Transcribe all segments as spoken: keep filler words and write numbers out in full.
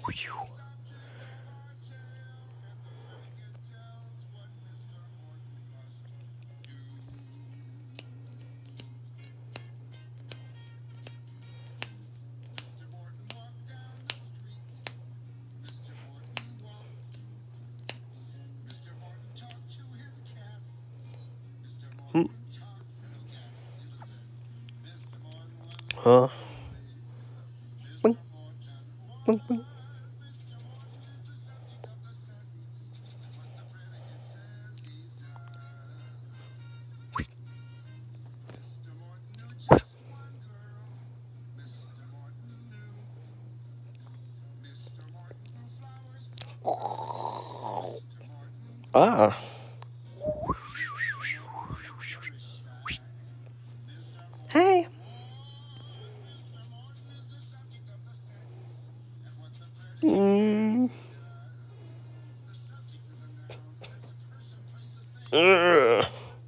Hmm. Huh? Boing, boing, boing. Ah. Hey. Mm. Ugh.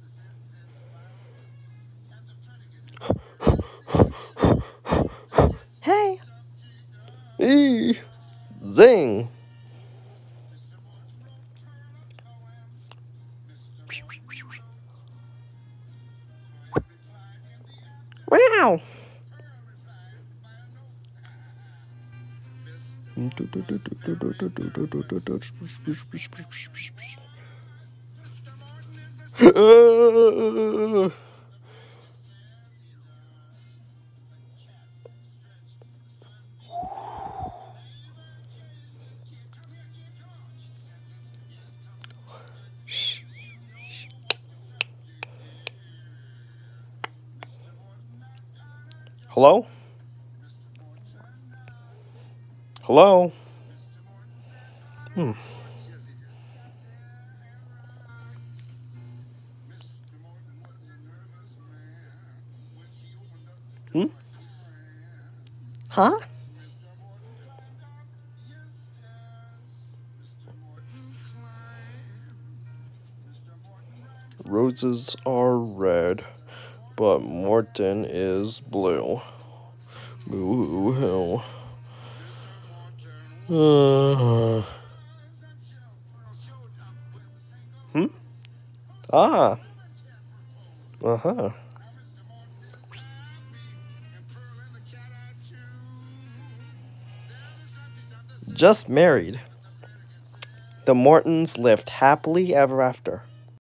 Hey. Eee. Zing. Wow. Hello? Hello? Hmm. Hmm? Huh? Roses are red, but Morton is blue. Boo hoo. Uh, hmm? Ah. Uh-huh. Just married. The Mortons lived happily ever after.